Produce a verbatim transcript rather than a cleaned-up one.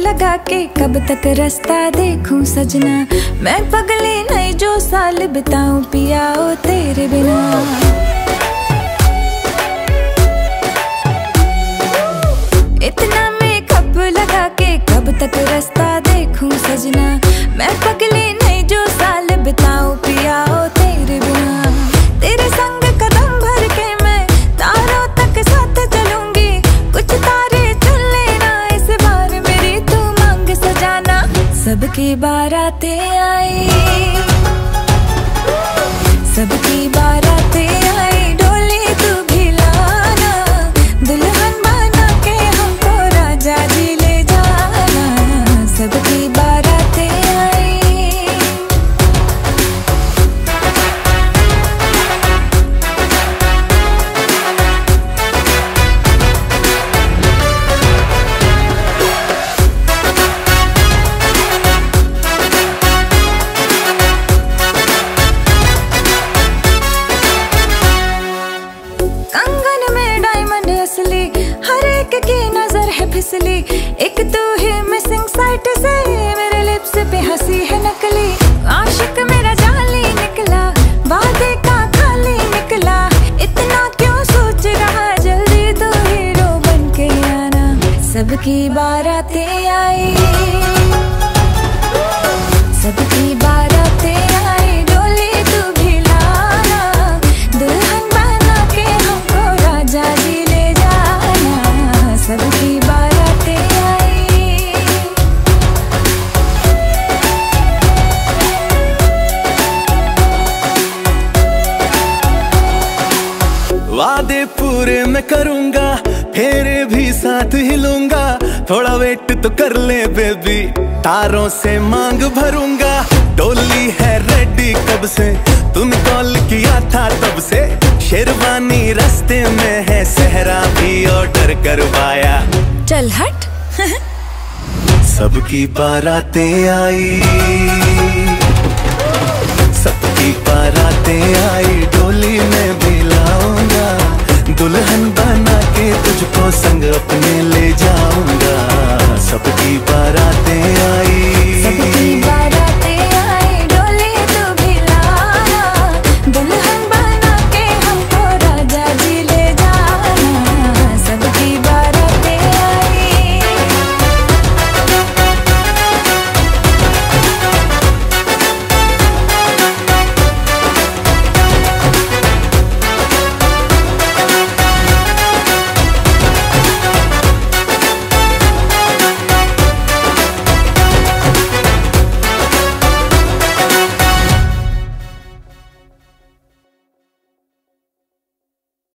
लगा के कब तक रास्ता देखूं सजना। मैं पगली नहीं जो साल बिताऊं पिया ओ तेरे बिना। इतना मेकअप लगा के कब तक रास्ता देखूं सजना। मैं पगली नहीं जो साल बिताऊं पिया ओ तेरे बिना। तेरे संग कदम भर के मैं तारों तक साथ चलूंगी। कुछ तारे चुन लेना इस बार मेरी तू मांग सजाना। सबकी बारातें आई, सबकी बारातें आई, डोली तू भी लाना। दुल्हन बना के हमको राजा जी ले जाना। सबकी बारातें आई। हर एक की नजर है फिसली, एक तू ही मिसिंग साइट से मेरे लिप्स पे हंसी है नकली। आशिक मेरा जाली निकला, वादे का खाली निकला। इतना क्यों सोच रहा, जल्दी तो हीरो बन के आना। सबकी बारातें आई, सबकी बारातें आई, डोली तू भी लाना। दुल्हन बना के हमको राजा जी ले जाना। सबकी बारातें आई। वादे पूरे मैं करूंगा, फेरे भी साथ हिलूंगा। थोड़ा वेट तो कर ले बेबी, तारों से मांग भरूंगा। डोली है रेडी कब से, तूने कॉल किया था तब से। शेरवानी रास्ते में है, सहरा भी ऑर्डर करवाया। चल हट। सबकी बारातें आई, सबकी बारातें आई, डोली में भी लाऊंगा। दुल्हन बना के तुझको संग अपने ले जाऊंगा। सबकी बारातें आई, सबकी बारातें